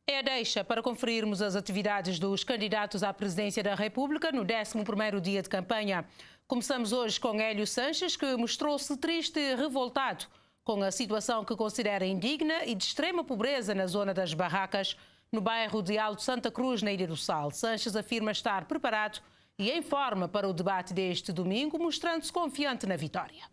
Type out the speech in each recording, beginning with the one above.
É a deixa para conferirmos as atividades dos candidatos à presidência da República no 11º dia de campanha. Começamos hoje com Hélio Sanches, que mostrou-se triste e revoltado com a situação que considera indigna e de extrema pobreza na zona das barracas, no bairro de Alto Santa Cruz, na Ilha do Sal. Sanches afirma estar preparado e em forma para o debate deste domingo, mostrando-se confiante na vitória.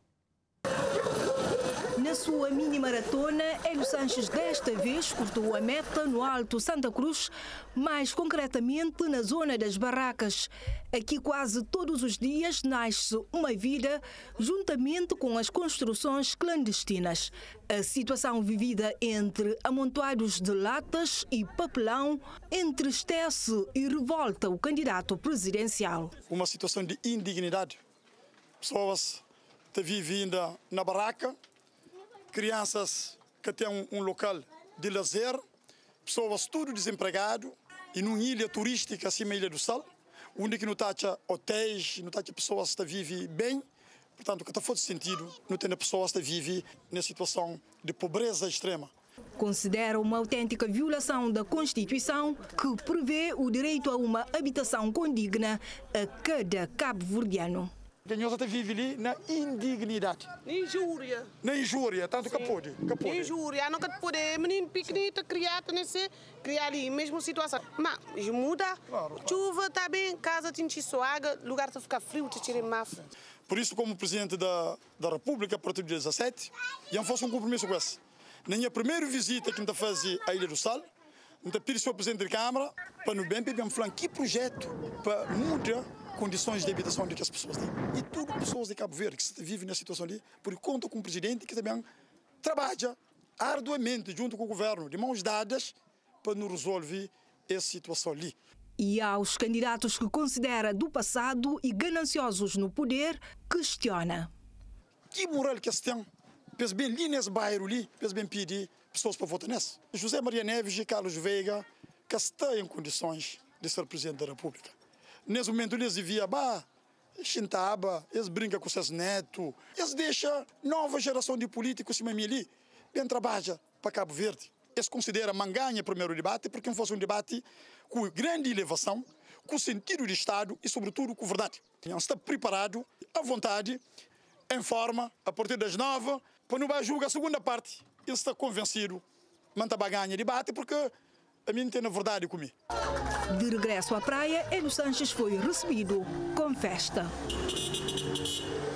Na sua mini-maratona, Hélio Sanches desta vez cortou a meta no Alto Santa Cruz, mais concretamente na zona das barracas. Aqui quase todos os dias nasce uma vida juntamente com as construções clandestinas. A situação vivida entre amontoados de latas e papelão entristece e revolta o candidato presidencial. Uma situação de indignidade. Pessoas que vivem na barraca, crianças que têm um local de lazer, pessoas tudo desempregado e numa ilha turística acima da Ilha do Sal, onde que não está hotéis, não está pessoas que vivem bem, portanto, que está fora de sentido, não tem pessoas que vivem na situação de pobreza extrema. Considera uma autêntica violação da Constituição que prevê o direito a uma habitação condigna a cada cabo-verdiano. Nós até vivemos ali na indignidade. Injúria. Na injúria, tanto que pode. Injúria, não pode. Menino pequenito, criado, criar ali, mesma situação. Mas muda. Claro. Chuva está bem, casa tem água, lugar está ficar frio, te tira máfia. Por isso, como presidente da República, a partir do dia 17, eu faço um compromisso com esse. Na minha primeira visita que eu fiz à Ilha do Sal, eu pedi ao presidente da Câmara para no bem falar que projeto para mudar condições de habitação que as pessoas têm. E tudo pessoas de Cabo Verde que vivem na situação ali, porque conta com um presidente que também trabalha arduamente junto com o governo, de mãos dadas, para nos resolver essa situação ali. E aos candidatos que considera do passado e gananciosos no poder, questiona. Que moral que eles têm? Pensa bem ali nesse bairro ali, pensa bem pedir pessoas para votar nesse. José Maria Neves e Carlos Veiga, que estão em condições de ser presidente da República. Nesse momento eles viviam, chintaba, eles brincam com seus netos, eles deixam nova geração de políticos ali, bem trabalha para Cabo Verde. Eles consideram manganha o primeiro debate, porque fosse um debate com grande elevação, com sentido de Estado e, sobretudo, com verdade. Eles estão preparados, à vontade, em forma, a partir das 9, para não julgar a segunda parte. Eles estão convencidos, mantém a ganha debate, porque a mim tem a verdade comigo. De regresso à praia, Hélio Sanches foi recebido com festa.